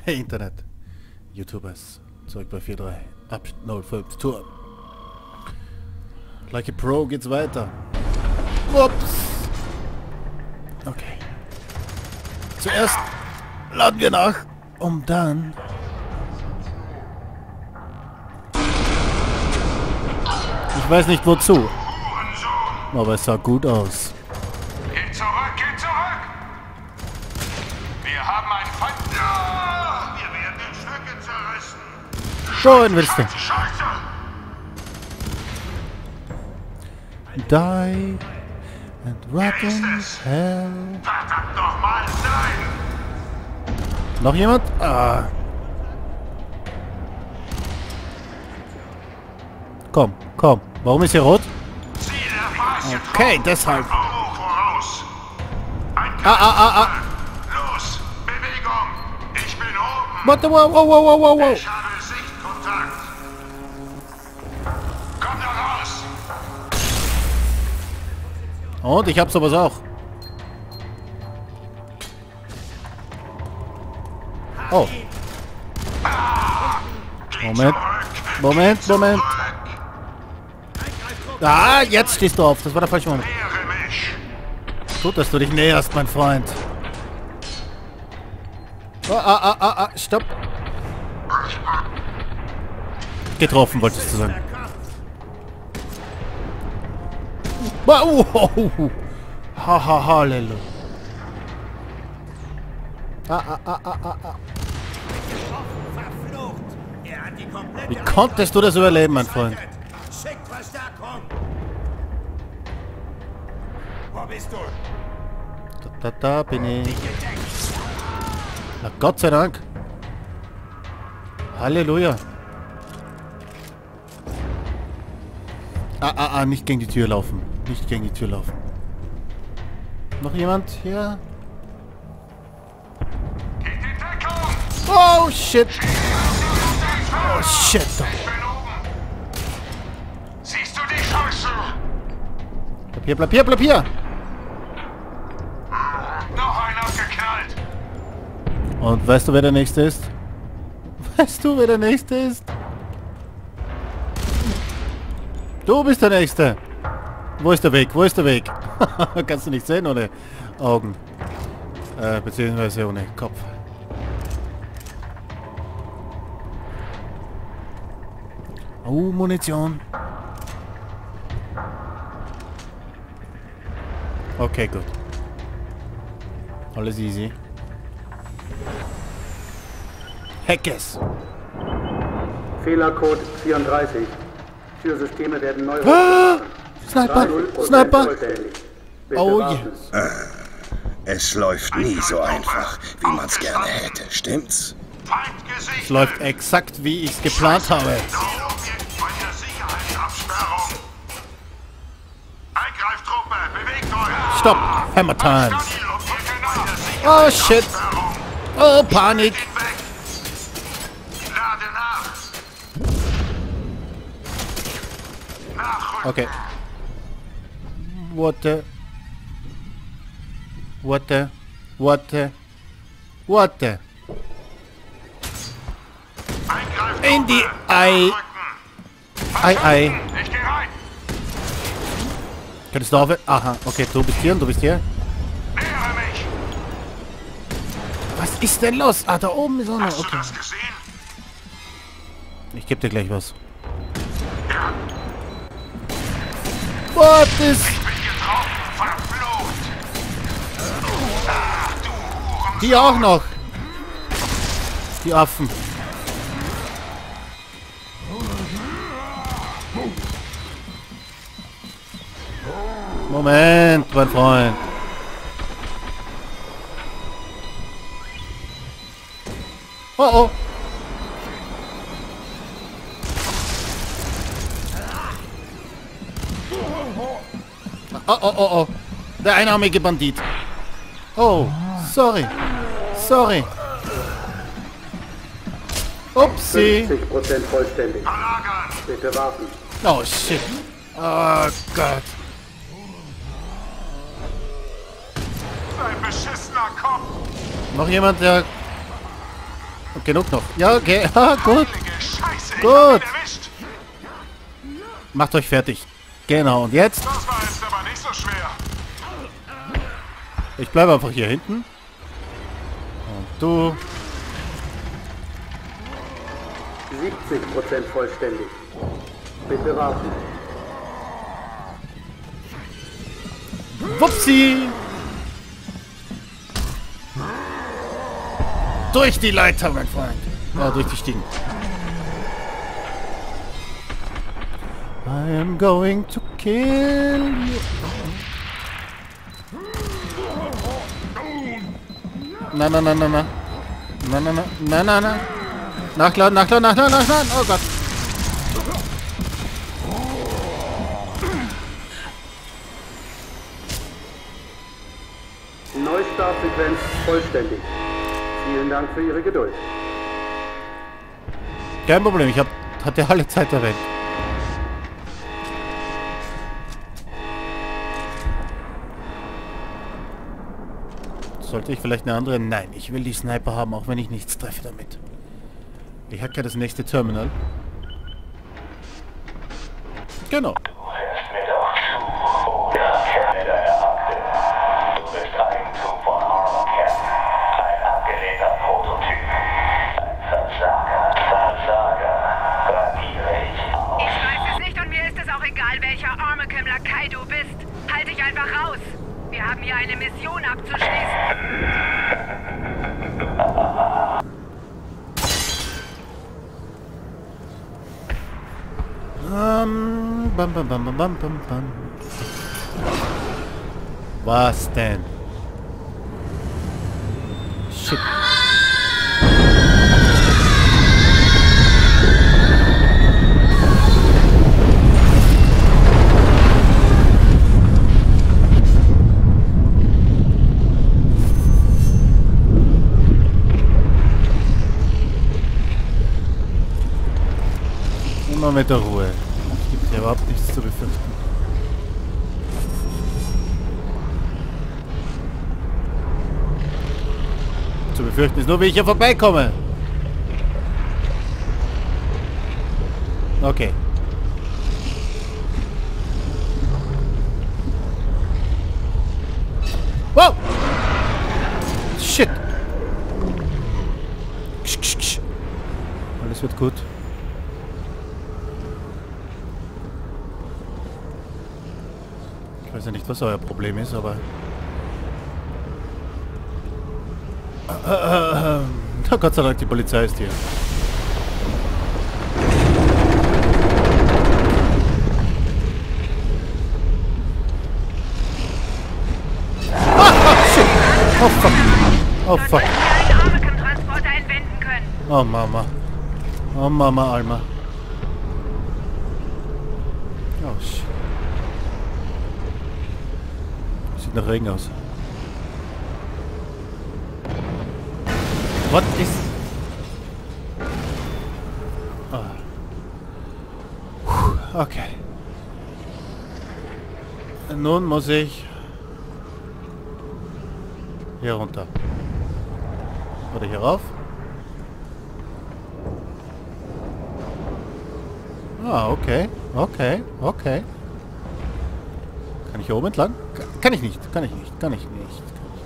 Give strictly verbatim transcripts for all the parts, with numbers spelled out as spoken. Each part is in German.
Hey Internet, YouTubers, zurück bei vier drei, Abschnitt null fünf, Tour. Like a Pro geht's weiter. Ups. Okay. Zuerst laden wir nach, um dann... Ich weiß nicht wozu, aber es sah gut aus. Geht zurück, geht zurück! Wir haben einen Feind. Ja, wir werden in Stücke zerrissen. Schon willst du. Scheiße! Die and rotten hell. Verdammt nochmal, nein! Noch jemand? Ah. Komm, komm. Warum ist hier rot? Ziel erfasst. Okay, deshalb. Voraus. Ein Ah, ah, ah, ah. Los, Bewegung. Ich bin oben. Warte, wow, wow, wow, wow, wow, wow. Ich habe Sichtkontakt. Komm da raus. Und ich hab sowas auch. Oh. Moment. Moment, Moment. Ah, jetzt stehst du auf. Das war der falsche Moment. Nähere mich. Gut, dass du dich näherst, mein Freund. Oh, ah, ah, ah, ah, stopp. Getroffen, wolltest du sagen. Wow. Ha, ha, Halleluja. Ah, ah, ah, ah, ah, ah. Wie konntest du das überleben, mein Freund? Schickt Verstärkung. Wo bist du? Da, da, da bin ich. Na Gott sei Dank. Halleluja. Ah, ah, ah, nicht gegen die Tür laufen. Nicht gegen die Tür laufen. Noch jemand hier? Geht in Deckung. Oh, shit. Oh, shit. Ich bin oben. Siehst du die Chance? Bleib hier, bleib hier, bleib hier. Noch einer geknallt. Und weißt du, wer der Nächste ist? Weißt du, wer der Nächste ist? Du bist der Nächste. Wo ist der Weg? Wo ist der Weg? Kannst du nicht sehen ohne Augen. Äh, beziehungsweise ohne Kopf. Oh, Munition. Okay, gut. Alles easy. Hackes. Fehlercode vierunddreißig. Türsysteme werden neu Ah, hochgefahren. Sniper! null Prozent Sniper! vollständig. Bitte Oh warten. yeah. Es läuft nie so einfach, wie man es gerne hätte, stimmt's? Feindgesicht. Es läuft exakt, wie ich es geplant habe. Da oben bei der Sicherheitsabsperrung. Eingreiftruppe, bewegt euch. Stopp! Hammer time! Stabil und drücke nach. Oh shit! Oh, Panik! Geht weg. Lade nach. Nachrücken. Okay. What the... What the... What the... What the... Eingreiftruppe. In die Ei... Nachrücken. Ei, Ei. Ich geh rein. Könntest du aufhören? Aha, okay, du bist hier und du bist hier. Nähere mich. Was ist denn los? Ah, da oben ist einer. Hast du Okay. das gesehen? Ich geb dir gleich was. Ja. What is... Bin getroffen. Verflucht. Ah, du Hurensohn. Die auch noch. Die Affen. Moment, mein Freund. Oh oh. Oh oh oh oh. Der einarmige Bandit. Oh, sorry. Sorry. Upsi. fünfzig Prozent vollständig. Verlagern. Bitte warten. Oh shit. Oh Gott. Ein beschissener Kopf. Noch jemand, der Genug noch. Ja, okay. Ha, gut. Scheiße, ich Gut. hab ihn erwischt. Macht euch fertig. Genau, und jetzt? Das war jetzt aber nicht so schwer. Ich bleibe einfach hier hinten. Und du. siebzig Prozent vollständig. Bitte warten. Wupsi! Durch die Leiter, mein Freund. Ja, durch die Stiegen. I am going to kill you. Na, na, na, na, na. Na, na, na, na, na, na. Nachladen, nachladen, nachladen, nachladen. Oh Gott. Neustartsequenz vollständig. Vielen Dank für Ihre Geduld. Kein Problem, ich hab, hatte alle Zeit der Welt. Sollte ich vielleicht eine andere? Nein, ich will die Sniper haben, auch wenn ich nichts treffe damit. Ich hacke ja das nächste Terminal. Genau. Du hörst mir doch zu, oder kenne deine Akte. Du bist Eigentum von Armageddon. Ein abgelehnter Prototyp. Ein Versager, Versager. Radiere ich auf. Ich weiß es nicht und mir ist es auch egal, welcher Armachem-Lakai du bist. Halt dich einfach raus. Wir haben hier eine Mission abzuschließen. Um, bam, bam, bam, bam, bam, bam, bam. Was denn? Shit. Immer mit der Ruhe. Es gibt hier überhaupt nichts zu befürchten. Zu befürchten ist nur, wie ich hier vorbeikomme. Okay. Wow! Shit! Ksch, ksch, ksch. Alles wird gut. Ich weiß ja nicht, was euer Problem ist, aber... Äh, äh, äh, Gott sei Dank, die Polizei ist hier. Ah, shit! Oh fuck! Oh fuck! einen Armachem-Transporter entwenden können. Oh Mama! Oh Mama, Alma! Oh shit! Sieht nach Regen aus. What is... Ah. Puh, okay. Nun muss ich... hier runter. Oder hier rauf. Ah, okay. Okay. Okay. Kann ich hier oben entlang? Kann ich nicht. Kann ich nicht. Kann ich nicht.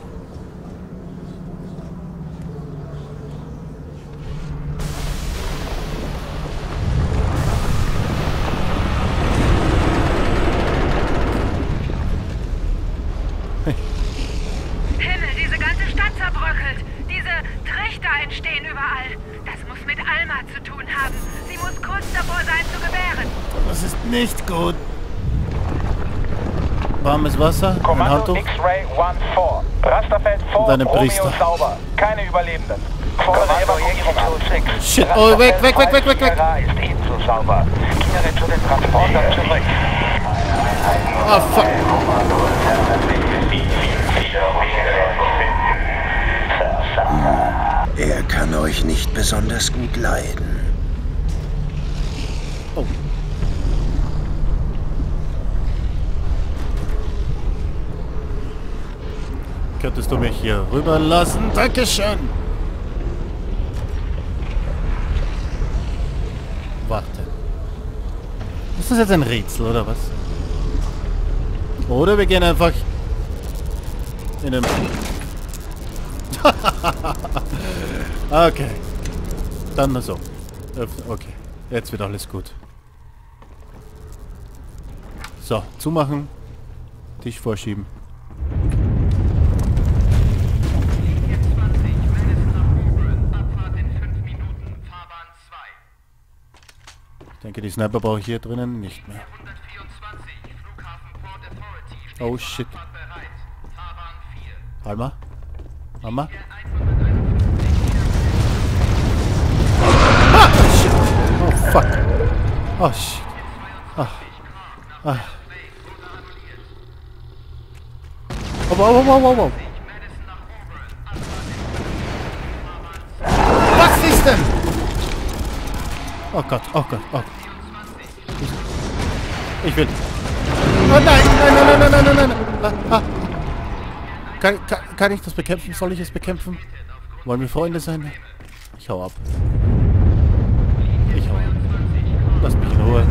Himmel, diese ganze Stadt zerbröckelt. Diese Trichter entstehen überall. Das muss mit Alma zu tun haben. Sie muss kurz davor sein zu gebären. Das ist nicht gut. Warmes Wasser, ein Kommando Handtuch. X-Ray eins vier. Rasterfeld vor, Und eine Romeo Priester. sauber. Keine Überlebenden. Kommando X-Ray Shit, oh, weg, weg, weg, weg, weg, weg. ist ebenso sauber. Kehre zu den Transportern zurück. Ah, fuck. Er kann euch nicht besonders gut leiden. Oh. Könntest du mich hier rüberlassen? Dankeschön. Ist das jetzt ein Rätsel, oder was? Oder wir gehen einfach in den... Okay. Dann mal so. Okay. Jetzt wird alles gut. So, zumachen. Tisch vorschieben. Linie zwanzig, Madison nach Auburn. Abfahrt in fünf Minuten. Fahrbahn zwei. Ich denke, die Sniper brauche ich hier drinnen nicht mehr. vierhundertvierundzwanzig, Flughafen Port Authority. Steht Oh zur shit. Abfahrt bereit. Fahrbahn vier. Halma? Halma? Der Ah! Shit! Oh fuck! Oh shit! Ah. Ah. Oh, wow, wow, wow, wow, wow! Was ist denn? Oh Gott, oh Gott, oh Gott. Ich, ich will. Oh nein, nein, nein, nein, nein, nein, nein, nein. Ah, ah. Kann, kann, kann ich das bekämpfen? Soll ich es bekämpfen? Wollen wir Freunde sein? Ich hau ab. Ich hau ab. Lass mich in Ruhe.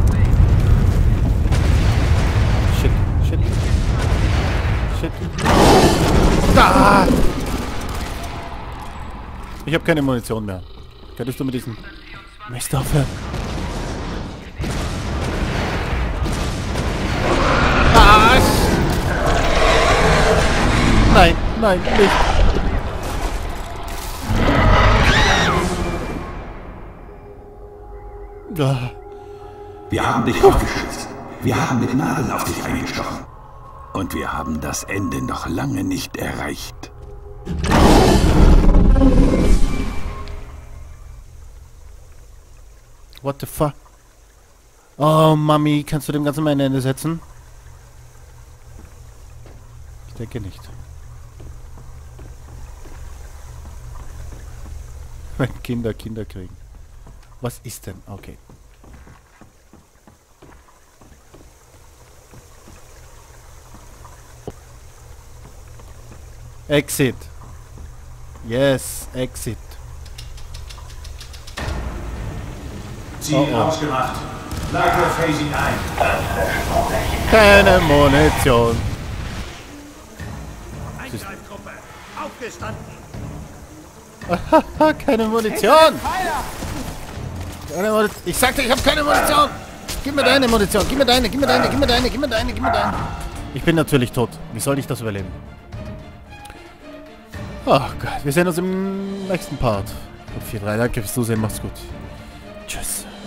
Shit, shit. Shit. Da! Ich habe keine Munition mehr. Könntest du mit diesem Mist aufhören? Ah! Nein, nein, nicht. Ah. Wir haben dich aufgeschützt. Wir haben mit Nadeln auf dich eingestochen. Und wir haben das Ende noch lange nicht erreicht. What the fuck? Oh, Mami, kannst du dem Ganzen mal ein Ende setzen? Ich denke nicht. Wenn Kinder Kinder kriegen. Was ist denn? Okay. Exit. Yes, exit. Ziel Oh, oh. ausgemacht. Lager Phasing ein. Keine Munition. Eingreiftruppe. Aufgestanden. Keine Munition. Keine Muni ich sagte, ich habe keine Munition. Gib mir deine Munition. Gib mir deine, gib mir deine, gib mir deine, gib mir deine, gib mir deine. Ich bin natürlich tot. Wie soll ich das überleben? Oh Gott, wir sehen uns im nächsten Part. Und vier drei, danke fürs Zusehen, macht's gut. Tschüss.